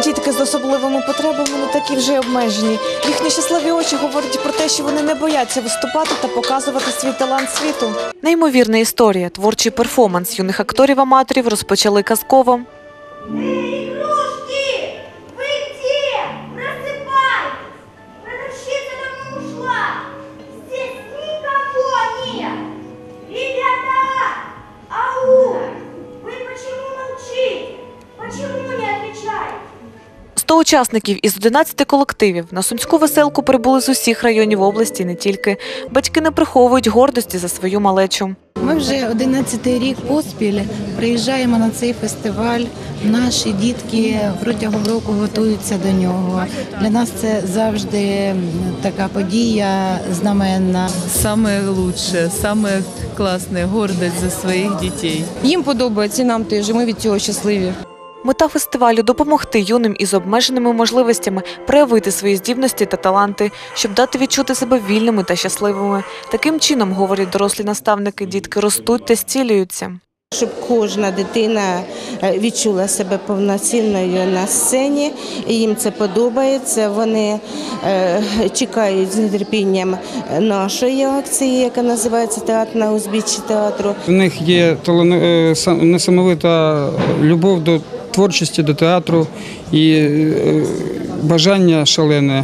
Дітки з особливими потребами не такі вже й обмежені. Їхні щасливі очі говорять про те, що вони не бояться виступати та показувати свій талант світу. Неймовірна історія. Творчий перформанс юних акторів-аматорів розпочали казково. Учасників із 11 колективів на сумську веселку прибули з усіх районів області, не тільки. Батьки не приховують гордості за свою малечу. Ми вже 11-й рік поспіль приїжджаємо на цей фестиваль. Наші дітки протягом року готуються до нього. Для нас це завжди така подія знаменна. Саме лучше, саме класне, гордість за своїх дітей. Їм подобається, і нам теж, і ми від цього щасливі. Мета фестивалю – допомогти юним із обмеженими можливостями проявити свої здібності та таланти, щоб дати відчути себе вільними та щасливими. Таким чином, говорять дорослі наставники, дітки ростуть та зцілюються. Щоб кожна дитина відчула себе повноцінною на сцені, їм це подобається, вони чекають з нетерпінням нашої акції, яка називається «Театр на узбіччі театру». У них є несамовита любов до творчості, до театру і бажання шалене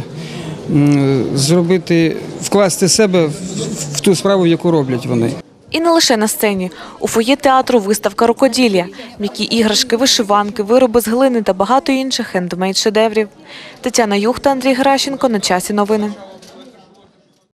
вкласти себе в ту справу, яку роблять вони. І не лише на сцені. У фоє театру виставка рукоділля, м'які іграшки, вишиванки, вироби з глини та багато інших хендмейд шедеврів. Тетяна Юхта, Андрій Геращенко. На часі новини.